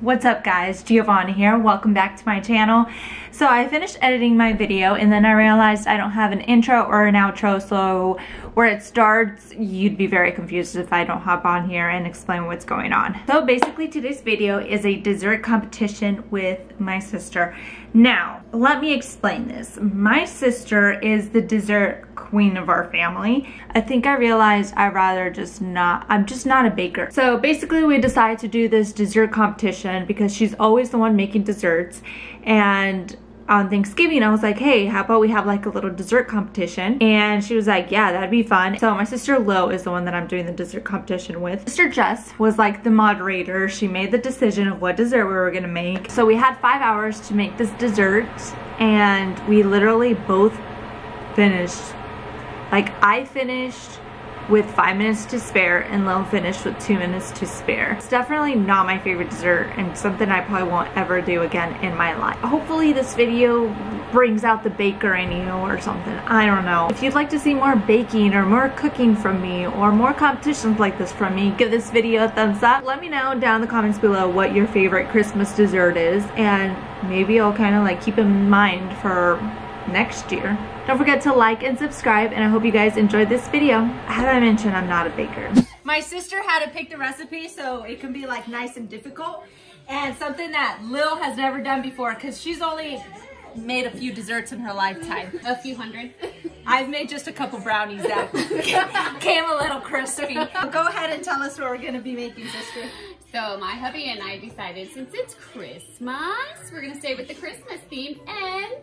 What's up guys, Giovanna here. Welcome back to my channel. So I finished editing my video and then I realized I don't have an intro or an outro, so where it starts you'd be very confused if I don't hop on here and explain what's going on. So basically today's video is a dessert competition with my sister. Now let me explain this. My sister is the dessert queen of our family. I think I realized I'm just not a baker. So basically we decided to do this dessert competition because she's always the one making desserts, and on Thanksgiving I was like, hey, how about we have like a little dessert competition? And she was like, yeah, that'd be fun. So my sister Lo is the one that I'm doing the dessert competition with. Sister Jess was like the moderator. She made the decision of what dessert we were gonna make. So we had 5 hours to make this dessert and we literally both finished. Like I finished with 5 minutes to spare and Lo finished with 2 minutes to spare. It's definitely not my favorite dessert and something I probably won't ever do again in my life. Hopefully this video brings out the baker in you or something. I don't know. If you'd like to see more baking or more cooking from me or more competitions like this from me, give this video a thumbs up. Let me know down in the comments below what your favorite Christmas dessert is, and maybe I'll kind of like keep in mind for next year. Don't forget to like and subscribe, and I hope you guys enjoyed this video. As I mentioned, I'm not a baker. My sister had to pick the recipe so it can be like nice and difficult, and something that Lil has never done before because she's only made a few desserts in her lifetime. A few hundred. I've made just a couple brownies that came a little crispy. Go ahead and tell us what we're gonna be making, sister. So my hubby and I decided since it's Christmas, we're gonna stay with the Christmas theme and...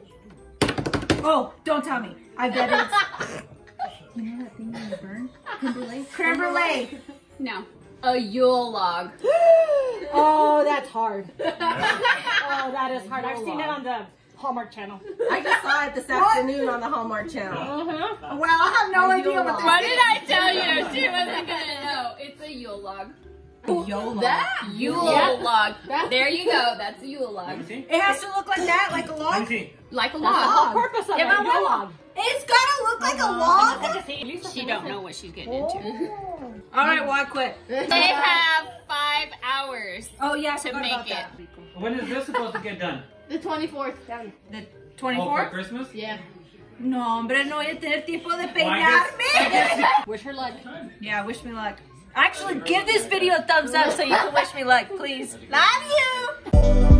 Oh, don't tell me. I bet it's... You know that thing you burn? Creme brulee? Creme brulee. No. A Yule log. Oh, that's hard. Oh, that is hard. I've seen it on the Hallmark Channel. I just saw it this afternoon on the Hallmark Channel. Well, I have no idea what What did I tell you? She wasn't gonna know. It's a Yule log. Yule log. Yule log. There you go. That's a Yule log. It has to look like that, like a log? Like a That's the whole log. purpose of Give it. her Yule one. log. It's gotta look like a log? She don't know what she's getting into. Alright, well I quit. They have 5 hours Oh yeah, to make it. When is this supposed to get done? The 24th. Done. The Oh, for 24th? Christmas? Yeah. No, hombre, no voy a tener tiempo de Why peinarme. Wish her luck. Yeah, wish me luck. Actually, give this video a thumbs up so you can wish me luck, please. Love you!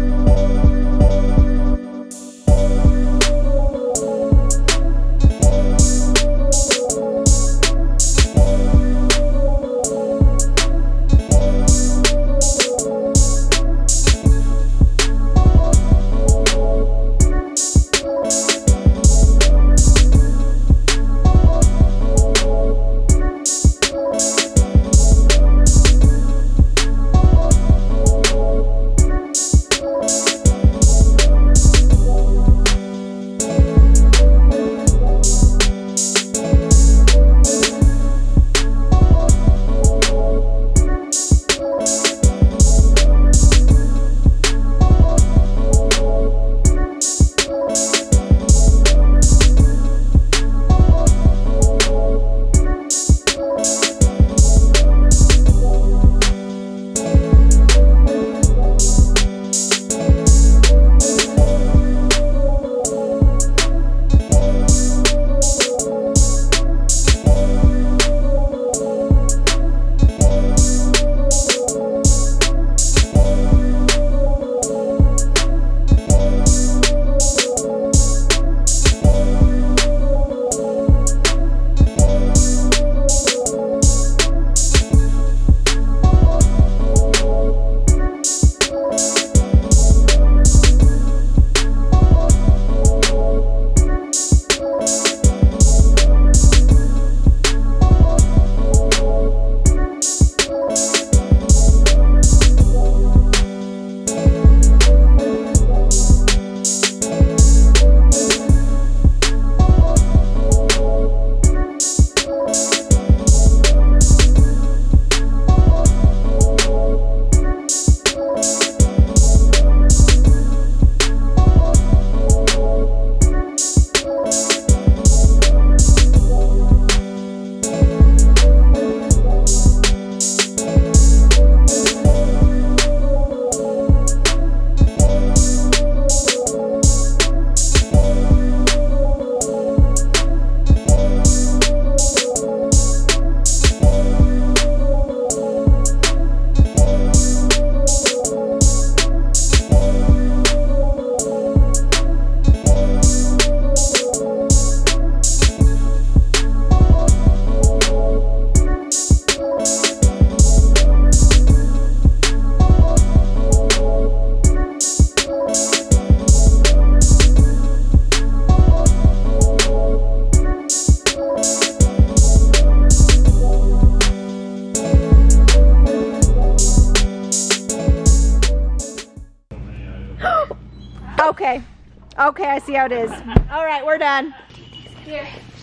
Okay. Okay, I see how it is. All right, we're done. Here.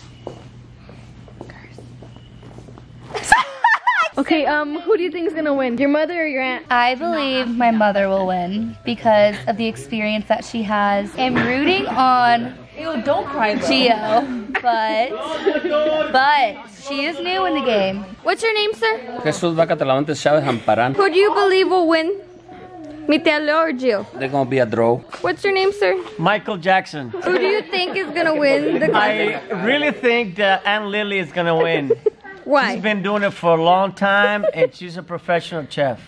Okay, who do you think is gonna win? Your mother or your aunt? I believe my mother will win because of the experience that she has. I'm rooting on Don't cry, Gio, but she is new in the game. What's your name, sir? Jesús Vaca Talavante Chávez Amparán. Who do you believe will win? Mi tía Leo or Gio? They're gonna be a draw. What's your name, sir? Michael Jackson. Who do you think is gonna win the contest? I really think that Aunt Lily is gonna win. Why? She's been doing it for a long time and she's a professional chef.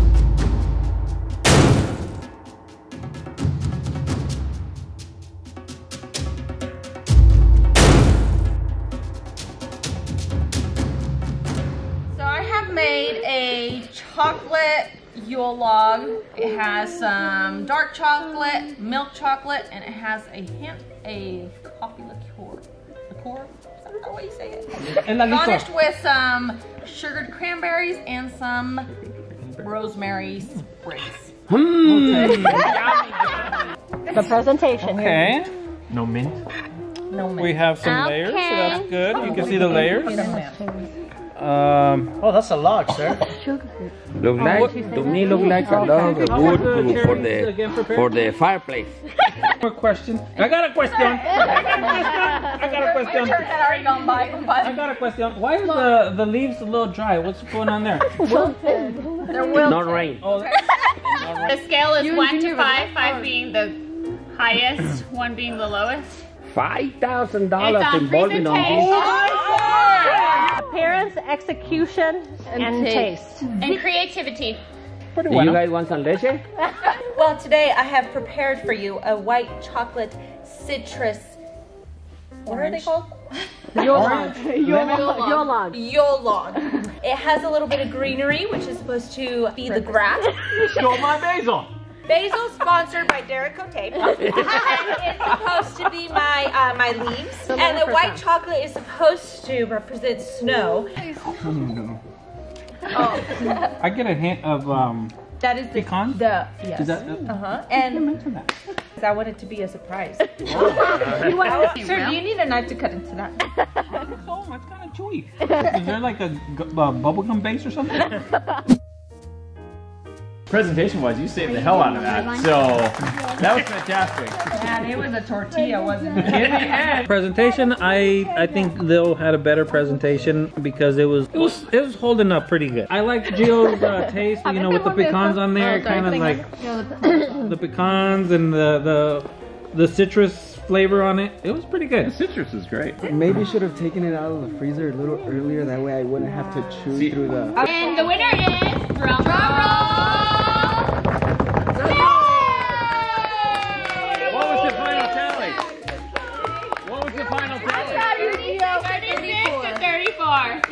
So I have made a chocolate Yule log. It has some dark chocolate, milk chocolate, and it has a hint of coffee liqueur. Liqueur? Is that the way you say it? Garnished with some sugared cranberries and some rosemary sprigs. The presentation here. Okay. No mint. No mint. We have some layers, so that's good. You can see the layers. Oh, that's a log, sir. Look like to me look like a lot of wood for the fireplace. More question. I got a question. I got a question. I got a question. Why are the leaves a little dry? What's going on there? Not rain. Oh, The scale is 1 to 5, 5 being the highest, 1 being the lowest. $5,000 involving on this. Appearance, execution, and taste. And creativity. Do you guys want some leche? Well, today I have prepared for you a white chocolate citrus. What are they called? Yule log. It has a little bit of greenery, which is supposed to feed the grass. show my basil. Basil sponsored by Derek Cote. And it's supposed to be my leaves. And the white chocolate is supposed to represent snow. I get a hint of That is the pecan. Yes. Is that? And I want it to be a surprise. Sir, do you need a knife to cut into that? Oh, it's kind of chewy. Is there like a bubblegum base or something? Presentation-wise, you saved the hell out of that. So that was fantastic. Man, it was a tortilla, wasn't it? In the end, Presentation, I think Lil had a better presentation because it was holding up pretty good. I like Gio's taste, you know, with the pecans on there, kind of like the pecans and the citrus flavor on it. It was pretty good. the citrus is great. Maybe should have taken it out of the freezer a little earlier. That way I wouldn't have to chew through the. And the winner is drum roll. What was the final tally? What was the final tally? 36 to 34.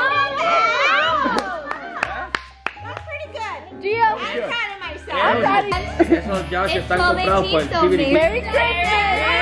That's pretty good. Gio, I'm proud of myself. Esos muchachos están comprados por el Chibiri. Merry Christmas!